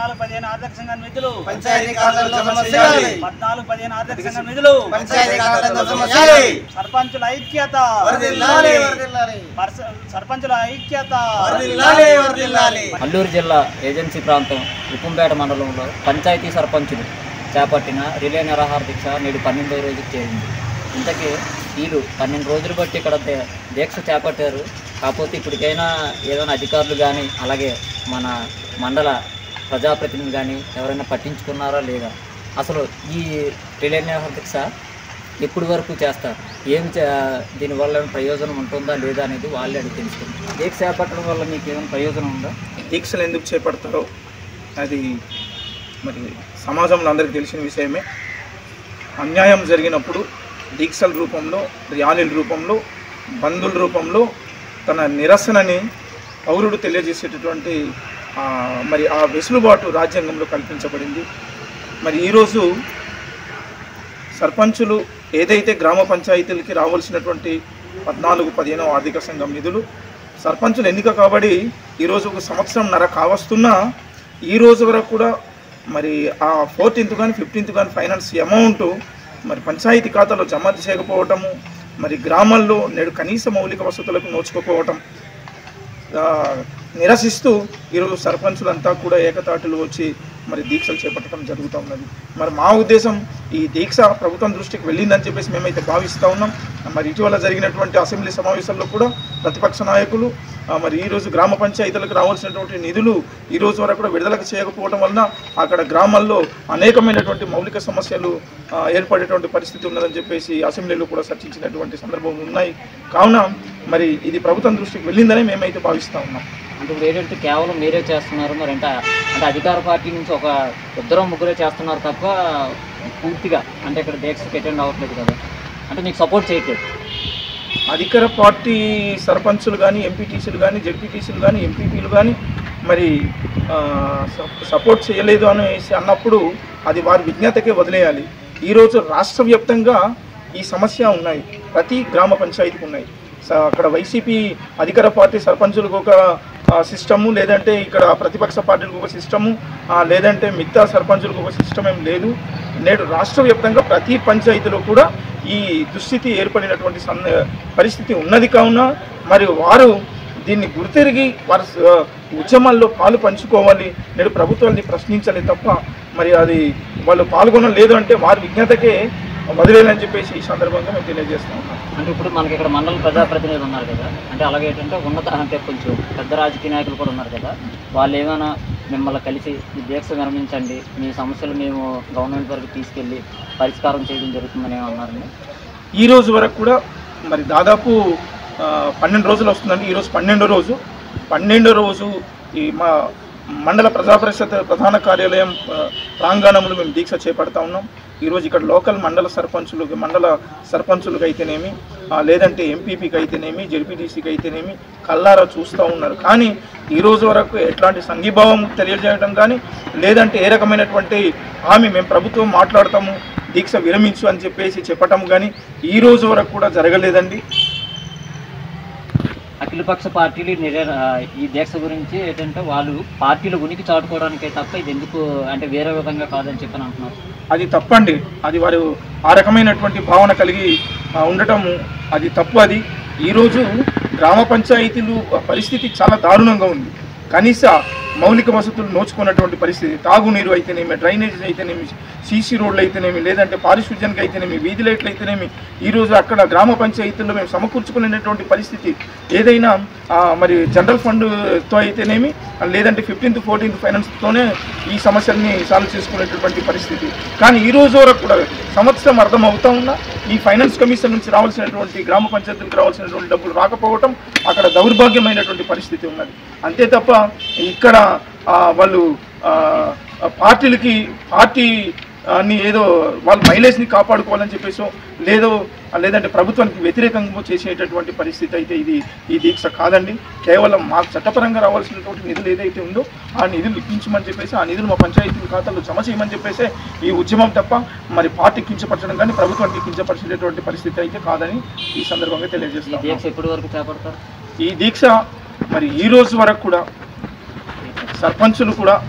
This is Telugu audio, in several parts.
14-15 ఆర్థిక సంఘం నిధులు పంచాయతీ ఖాతాల్లో జమ చేయాలి. 14-15 ఆర్థిక సంఘం నిధులు పంచాయతీ ఖాతాల్లో జమ చేయాలి. సర్పంచుల ఐక్యత వర్ధిల్లాలి, వర్ధిల్లాలి. సర్పంచుల ఐక్యత వర్ధిల్లాలి, వర్ధిల్లాలి. అల్లూరు జిల్లా ఏజెన్సీ ప్రాంతం ఉప్పంపేట మండలంలో పంచాయతీ సర్పంచులు చేపట్టిన రిలే నిరాహార దీక్ష నేడు 12వ రోజుకి చేరింది. ఇంతకీ వీళ్ళు 12 రోజులు బట్టి ఇక్కడ దీక్ష చేపట్టారు. కాకపోతే ఇప్పటికైనా ఏదైనా అధికారులు కానీ అలాగే మన మండల ప్రజాప్రతినిధులు కానీ ఎవరైనా పట్టించుకున్నారా లేదా, అసలు ఈ రిలే నిరాహార దీక్ష ఎప్పటి వరకు చేస్తారు, దీనివల్ల ప్రయోజనం ఉంటుందా లేదా అనేది వాళ్ళే అడిగి తెలుసుకుంటారు. దీక్ష చేపట్టడం వల్ల మీకు ఏమైనా ప్రయోజనం ఉందా? దీక్షలు ఎందుకు చేపడతారో అది మరి సమాజంలో అందరికీ తెలిసిన విషయమే. అన్యాయం జరిగినప్పుడు దీక్షల రూపంలో, ర్యాలీల రూపంలో, బంధుల రూపంలో తన నిరసనని పౌరుడు తెలియజేసేటటువంటి మరి ఆ వెసులుబాటు రాజ్యాంగంలో కల్పించబడింది. మరి ఈరోజు సర్పంచులు ఏదైతే గ్రామ పంచాయతీలకి రావాల్సినటువంటి 14-15 ఆర్థిక సంఘం నిధులు సర్పంచులు ఎన్నిక కాబడి ఈరోజు 1 సంవత్సరంన్నర కావస్తున్నా ఈ రోజు వరకు కూడా మరి ఆ 14th కానీ 15th కానీ ఫైనాన్స్ అమౌంట్ మరి పంచాయతీ ఖాతాలో జమ చేయకపోవటము, మరి గ్రామాల్లో నేడు కనీస మౌలిక వసతులకు నోచుకోకపోవటం నిరసిస్తూ ఈరోజు సర్పంచులంతా కూడా ఏకతాటిలో వచ్చి మరి దీక్షలు చేపట్టడం జరుగుతూ ఉన్నది. మరి మా ఉద్దేశం ఈ దీక్ష ప్రభుత్వం దృష్టికి వెళ్ళిందని చెప్పేసి మేమైతే భావిస్తూ ఉన్నాం. మరి ఇటీవల జరిగినటువంటి అసెంబ్లీ సమావేశాల్లో కూడా ప్రతిపక్ష నాయకులు మరి ఈరోజు గ్రామ పంచాయతీలకు రావాల్సినటువంటి నిధులు ఈరోజు వరకు కూడా విడుదలకు చేయకపోవడం వలన అక్కడ గ్రామాల్లో అనేకమైనటువంటి మౌలిక సమస్యలు ఏర్పడేటువంటి పరిస్థితి ఉన్నదని చెప్పేసి అసెంబ్లీలో కూడా చర్చించినటువంటి సందర్భాలు ఉన్నాయి. కావున మరి ఇది ప్రభుత్వం దృష్టికి వెళ్ళిందని మేమైతే భావిస్తూ ఉన్నాం. అంటే ఇప్పుడు ఏంటంటే కేవలం మీరే చేస్తున్నారు, మరి అంటే అధికార పార్టీ నుంచి ఒక 2-3 చేస్తున్నారు తప్ప పూర్తిగా అంటే ఇక్కడ దీక్షకి అటెండ్ అవ్వట్లేదు కదా, అంటే మీకు సపోర్ట్ చేయట్లేదు. అధికార పార్టీ సర్పంచులు కానీ, ఎంపీటీసీలు కానీ, జెడ్పీటీసీలు కానీ, ఎంపీపీలు కానీ మరి సపోర్ట్ చేయలేదు అనేసి అన్నప్పుడు అది వారి విజ్ఞతకే వదిలేయాలి. ఈరోజు రాష్ట్ర వ్యాప్తంగా ఈ సమస్య ఉన్నాయి, ప్రతి గ్రామ పంచాయతీకి ఉన్నాయి. అక్కడ వైసీపీ అధికార పార్టీ సర్పంచులకు ఒక సిస్టము, లేదంటే ఇక్కడ ప్రతిపక్ష పార్టీలకు ఒక సిస్టము, లేదంటే మిగతా సర్పంచులకు ఒక సిస్టమ్ ఏం లేదు. నేడు రాష్ట్ర వ్యాప్తంగా ప్రతి పంచాయతీలో కూడా ఈ దుస్థితి ఏర్పడినటువంటి పరిస్థితి ఉన్నది. కావున మరి వారు దీన్ని గుర్తెరిగి వారు ఉద్యమాల్లో పాలు పంచుకోవాలి, నేడు ప్రభుత్వాన్ని ప్రశ్నించాలి తప్ప మరి అది వాళ్ళు పాల్గొనలేదు అంటే వారి విజ్ఞతకే వదిలేదని చెప్పేసి ఈ సందర్భంగా మేము తెలియజేస్తా ఉన్నాం. అంటే ఇప్పుడు మనకి ఇక్కడ మండల ప్రజాప్రతినిధులు ఉన్నారు కదా, అంటే అలాగే ఏంటంటే అంటే కొంచెం పెద్ద రాజకీయ నాయకులు కూడా ఉన్నారు కదా, వాళ్ళు ఏమైనా మిమ్మల్ని కలిసి ఈ దీక్ష విరమించండి, మీ సమస్యలు మేము గవర్నమెంట్ వరకు తీసుకెళ్ళి పరిష్కారం చేయడం జరుగుతుందని ఏమన్నారండి? ఈ రోజు వరకు కూడా మరి దాదాపు 12 రోజులు వస్తుందండి. ఈరోజు 12వ రోజు ఈ మా మండల ప్రజాపరిషత్ ప్రధాన కార్యాలయం ప్రాంగణంలో మేము దీక్ష చేపడతా ఉన్నాం. ఈరోజు ఇక్కడ లోకల్ మండల సర్పంచులకు అయితేనేమి, లేదంటే ఎంపీపీకి అయితేనేమి, జెడ్పీటీసీకి అయితేనేమి కల్లారా చూస్తూ ఉన్నారు. కానీ ఈరోజు వరకు ఎట్లాంటి సంఘీభావం తెలియజేయడం కానీ, లేదంటే ఏ రకమైనటువంటి హామీ మేము ప్రభుత్వం మాట్లాడతాము దీక్ష విరమించు అని చెప్పేసి చెప్పటం కానీ ఈ రోజు వరకు కూడా జరగలేదండి. అఖిలపక్ష పార్టీలు ఈ దీక్ష గురించి ఏంటంటే వాళ్ళు పార్టీలు ఉనికి చాటుకోవడానికే తప్ప ఇది ఎందుకు అంటే వేరే విధంగా కాదని చెప్పని అంటున్నారు. అది తప్పండి. అది వారు ఆ రకమైనటువంటి భావన కలిగి ఉండటం అది తప్పు. అది ఈరోజు గ్రామ పంచాయతీలు పరిస్థితి చాలా దారుణంగా ఉంది. కనీస మౌలిక వసతులు నోచుకున్నటువంటి పరిస్థితి, తాగునీరు అయితేనేమి, డ్రైనేజీ అయితేనేమి, సీసీ రోడ్లు అయితేనేమి, లేదంటే పారిశుధ్యానికి అయితేనేమి, వీధి లైట్లు అయితేనేమి ఈరోజు అక్కడ గ్రామ పంచాయతీల్లో మేము సమకూర్చుకునేటువంటి పరిస్థితి. ఏదైనా మరి జనరల్ ఫండ్తో అయితేనేమి, లేదంటే 15th 14th ఫైనాన్స్తోనే ఈ సమస్యల్ని సాల్వ్ చేసుకునేటటువంటి పరిస్థితి. కానీ ఈ రోజు వరకు కూడా సంవత్సరం అర్థం అవుతా ఉన్నా ఈ ఫైనాన్స్ కమిషన్ నుంచి రావాల్సినటువంటి గ్రామ పంచాయతీలకు రావాల్సినటువంటి డబ్బులు రాకపోవటం అక్కడ దౌర్భాగ్యమైనటువంటి పరిస్థితి ఉన్నది. అంతే తప్ప ఇక్కడ వాళ్ళు పార్టీని ఏదో వాళ్ళ మైలేజ్ని కాపాడుకోవాలని చెప్పేసో లేదంటే ప్రభుత్వానికి వ్యతిరేకంగా చేసేటటువంటి పరిస్థితి అయితే ఈ దీక్ష కాదండి. కేవలం మాకు చట్టపరంగా రావాల్సినటువంటి నిధులు ఏదైతే ఉందో ఆ నిధులు ఇప్పించమని చెప్పేసి, ఆ నిధులు మా పంచాయతీ ఖాతాలో జమ చేయమని చెప్పేసి ఈ ఉద్యమం తప్ప మరి పార్టీ కించపరచడం కానీ ప్రభుత్వానికి కించపరిచేటటువంటి పరిస్థితి అయితే కాదని ఈ సందర్భంగా తెలియజేస్తాం. ఎప్పటి వరకు చేపడతారు ఈ దీక్ష? మరి ఈ రోజు వరకు కూడా సర్పంచులు కూడా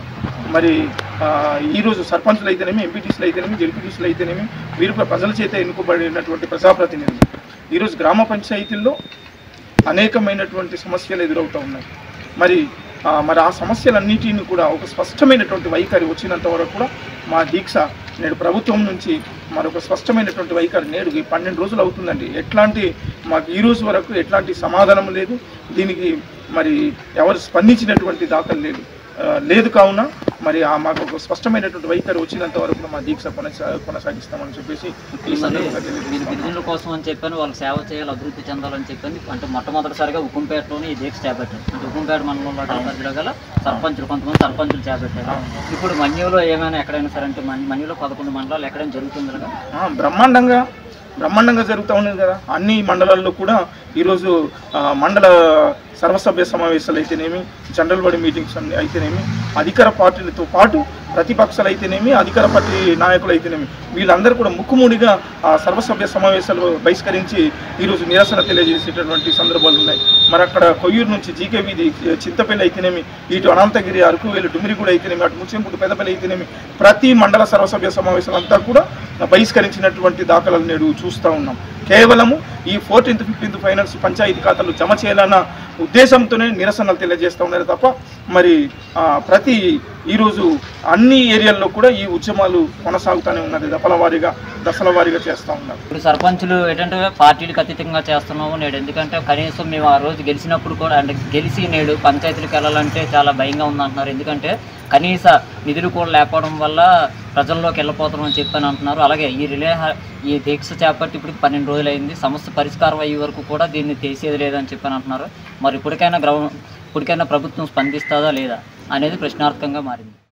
మరి ఈరోజు సర్పంచులు అయితేనేమి, ఎంపీటీసీలు అయితేనేమి, జెడ్పీటీసీలు అయితేనేమి, వీరు ప్రజల చేత ఎన్నుకోబడినటువంటి ప్రజాప్రతినిధులు. ఈరోజు గ్రామ పంచాయతీల్లో అనేకమైనటువంటి సమస్యలు ఎదురవుతూ ఉన్నాయి. మరి ఆ సమస్యలన్నిటిని కూడా ఒక స్పష్టమైనటువంటి వైఖరి వచ్చినంత వరకు కూడా మా దీక్ష నేడు ప్రభుత్వం నుంచి మరొక స్పష్టమైనటువంటి వైఖరి నేడు 12 రోజులు అవుతుందండి. మాకు ఈ రోజు వరకు ఎట్లాంటి సమాధానం లేదు. దీనికి మరి ఎవరు స్పందించినటువంటి దాఖలు లేదు కావున మరి మాకు ఒక స్పష్టమైనటువంటి వైఖరి వచ్చినంత వరకు మా దీక్ష కొనసాగిస్తామని చెప్పేసి గిరిజనుల కోసం అని చెప్పాను, వాళ్ళకి సేవ చేయాలి, అభివృద్ధి చెందాలని చెప్పని అంటే మొట్టమొదటిసారిగా ఉక్కుంపేటలోని ఈ దీక్ష చేపట్టారు. అంటే ఉక్కుంపేట మండలంలో డెబ్బై గల సర్పంచులు కొంతమంది సర్పంచులు చేపట్టారు. ఇప్పుడు మన్యంలో ఏమైనా ఎక్కడైనా సరే అంటే మన్యంలో 11 మండలాలు ఎక్కడైనా జరుగుతుంది కదా, బ్రహ్మాండంగా జరుగుతూ ఉన్నది కదా. అన్ని మండలాల్లో కూడా ఈరోజు మండల సర్వసభ్య సమావేశాలు అయితేనేమి, జనరల్ బాడీ మీటింగ్స్ అయితేనేమి, అధికార పార్టీలతో పాటు ప్రతిపక్షాలు అయితేనేమి, అధికార పార్టీ నాయకులు అయితేనేమి, వీళ్ళందరూ కూడా ముక్కుమూడిగా ఆ సర్వసభ్య సమావేశాలు బహిష్కరించి ఈరోజు నిరసన తెలియజేసేటటువంటి సందర్భాలు ఉన్నాయి. మరి అక్కడ కొయ్యూరు నుంచి జీకే వీధి, చింతపల్లి అయితేనేమి, ఇటు అనంతగిరి, అరకువేలు, డుమిరిగూడ అయితేనేమి, అటు ముచ్చింపుడు, పెద్దపల్లి అయితేనేమి, ప్రతి మండల సర్వసభ్య సమావేశాలంతా కూడా బహిష్కరించినటువంటి దాఖలాలు నేడు చూస్తూ ఉన్నాం. కేవలము ఈ 14th, 15th ఫైనాన్స్ పంచాయతీ ఖాతాలు జమ చేయాలన్న ఉద్దేశంతోనే నిరసనలు తెలియజేస్తూ ఉన్నారు తప్ప మరి ఈరోజు అన్ని ఏరియాల్లో కూడా ఈ ఉద్యమాలు కొనసాగుతూనే ఉన్నది. దశల వారీగా చేస్తూ ఉన్నారు. ఇప్పుడు సర్పంచులు ఏంటంటే పార్టీలకు అతీతంగా చేస్తున్నాము నేడు. ఎందుకంటే కనీసం మేము ఆ రోజు గెలిచినప్పుడు కూడా అంటే గెలిచి నేడు పంచాయతీలకు వెళ్ళాలంటే చాలా భయంగా ఉందంటున్నారు. ఎందుకంటే కనీస నిధులు కూడా లేకపోవడం వల్ల ప్రజల్లోకి వెళ్ళిపోతామని చెప్పని అంటున్నారు. అలాగే ఈ దీక్ష చేపట్టి ఇప్పుడు 12 రోజులు అయింది. సమస్య పరిష్కారం అయ్యే వరకు కూడా దీన్ని తీసేది లేదని చెప్పని అంటున్నారు. మరి ఇప్పటికైనా ప్రభుత్వం స్పందిస్తుందా లేదా అనేది ప్రశ్నార్థకంగా మారింది.